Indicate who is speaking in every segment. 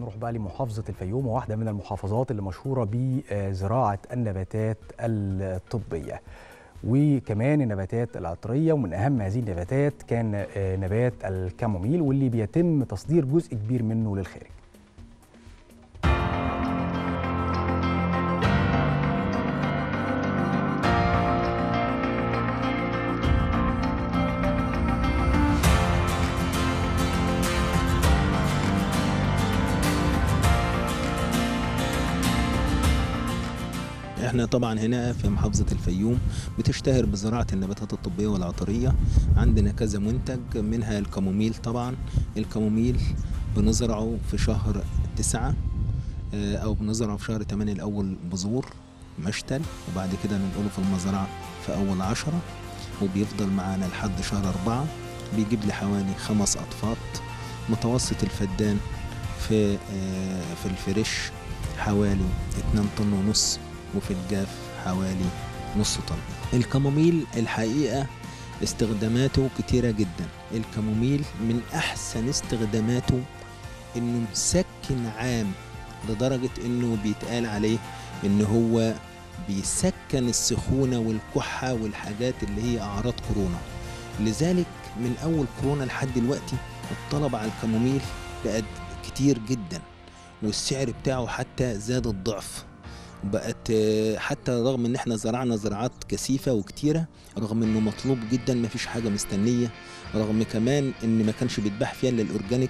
Speaker 1: نروح بقى لمحافظة الفيوم، وواحدة من المحافظات اللي مشهورة بزراعة النباتات الطبية وكمان النباتات العطرية. ومن أهم هذه النباتات كان نبات الكاموميل، واللي بيتم تصدير جزء كبير منه للخارج.
Speaker 2: احنا طبعا هنا في محافظة الفيوم بتشتهر بزراعة النباتات الطبية والعطرية. عندنا كذا منتج، منها الكاموميل. طبعا الكاموميل بنزرعه في شهر 9 او بنزرعه في شهر 8 الاول بذور مشتل، وبعد كده ننقله في المزرعة في اول 10، وبيفضل معانا لحد شهر 4. بيجيب لي حوالي 5 أطفات. متوسط الفدان في الفريش حوالي 2 طن ونص، وفي الجاف حوالي نص طن. الكاموميل الحقيقة استخداماته كتيرة جدا. الكاموميل من أحسن استخداماته إنه مسكن عام، لدرجة إنه بيتقال عليه إن هو بيسكن السخونة والكحة والحاجات اللي هي أعراض كورونا. لذلك من أول كورونا لحد دلوقتي الطلب على الكاموميل بقت كتير جدا، والسعر بتاعه حتى زاد الضعف. بقت حتى رغم ان احنا زرعنا زراعات كثيفه وكتيره، رغم انه مطلوب جدا، ما فيش حاجه مستنيه، رغم كمان ان ما كانش بيتباع فيها الا الاورجانيك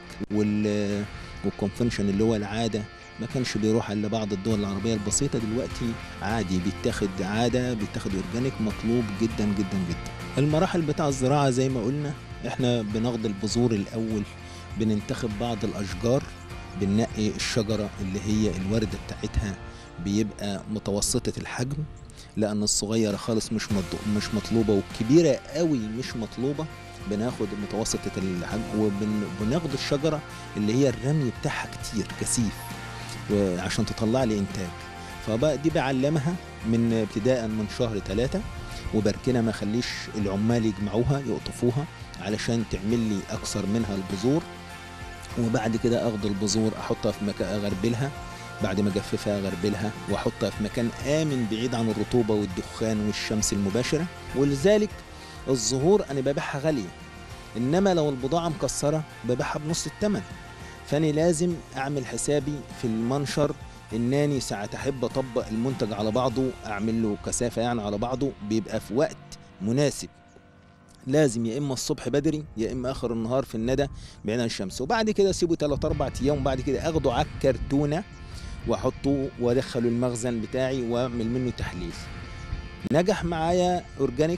Speaker 2: والكونفنشن اللي هو العاده، ما كانش بيروح الا بعض الدول العربيه البسيطه. دلوقتي عادي بيتاخد عاده، بيتاخد اورجانيك، مطلوب جدا جدا جدا. المراحل بتاع الزراعه زي ما قلنا، احنا بناخد البذور الاول، بننتخب بعض الاشجار، بننقي الشجره اللي هي الورده بتاعتها بيبقى متوسطة الحجم، لأن الصغيرة خالص مش مطلوبة، والكبيرة قوي مش مطلوبة. بناخد متوسطة الحجم، وبناخد الشجرة اللي هي الرمي بتاعها كتير كثيف عشان تطلع لي إنتاج. فبقى دي بعلمها من ابتداء من شهر 3، وبركنها ما خليش العمال يجمعوها يقطفوها علشان تعمل لي أكثر منها البذور. وبعد كده أخد البذور أحطها في مكان أغربلها، بعد ما اجففها اغربلها واحطها في مكان امن بعيد عن الرطوبه والدخان والشمس المباشره. ولذلك الزهور انا ببيعها غاليه، انما لو البضاعه مكسره ببيعها بنص الثمن. فانا لازم اعمل حسابي في المنشر انني ساعه احب اطبق المنتج على بعضه، اعمل له كثافه يعني على بعضه، بيبقى في وقت مناسب. لازم يا اما الصبح بدري يا اما اخر النهار في الندى بعيد عن الشمس، وبعد كده اسيبه 3-4 ايام، وبعد كده اخده على الكرتونه واحطه وادخله المخزن بتاعي واعمل منه تحليل. نجح معايا اورجانيك،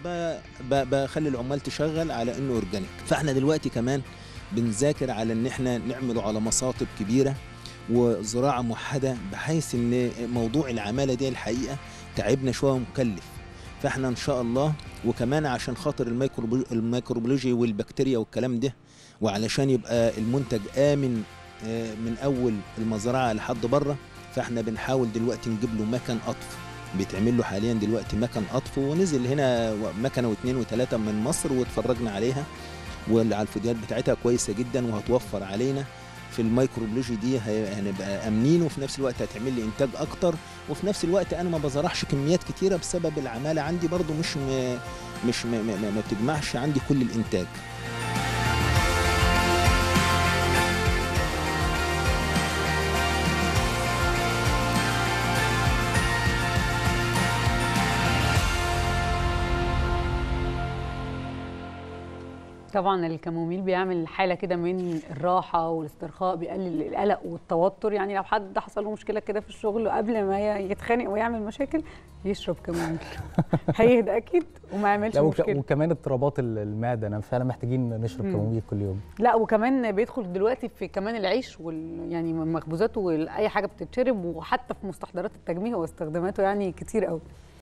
Speaker 2: بخلي العمال تشغل على انه اورجانيك. فاحنا دلوقتي كمان بنذاكر على ان احنا نعمله على مصاطب كبيره وزراعه موحده، بحيث ان موضوع العماله دي الحقيقه تعبنا شويه ومكلف. فاحنا ان شاء الله، وكمان عشان خاطر الميكروبيولوجي والبكتيريا والكلام ده، وعلشان يبقى المنتج امن من اول المزرعه لحد بره، فاحنا بنحاول دلوقتي نجيب له مكن قطف. بيتعمل له حاليا دلوقتي مكن قطف، ونزل هنا مكنه واثنين وثلاثه من مصر واتفرجنا عليها، وعلى الفيديوهات بتاعتها كويسه جدا، وهتوفر علينا في الميكروبيولوجي دي، هنبقى امنين، وفي نفس الوقت هتعمل لي انتاج اكتر. وفي نفس الوقت انا ما بزرعش كميات كتيره بسبب العماله عندي برضو مش ما بتجمعش عندي كل الانتاج.
Speaker 3: طبعا الكاموميل بيعمل حاله كده من الراحه والاسترخاء، بيقلل القلق والتوتر. يعني لو حد حصل له مشكله كده في الشغل قبل ما يتخانق ويعمل مشاكل يشرب كاموميل هيهدى اكيد وما يعملش مشكله.
Speaker 1: وكمان اضطرابات المعده، انا فعلا محتاجين نشرب كاموميل كل يوم.
Speaker 3: لا، وكمان بيدخل دلوقتي في كمان العيش يعني مخبوزات واي حاجه بتتشرب، وحتى في مستحضرات التجميل واستخداماته يعني كتير قوي.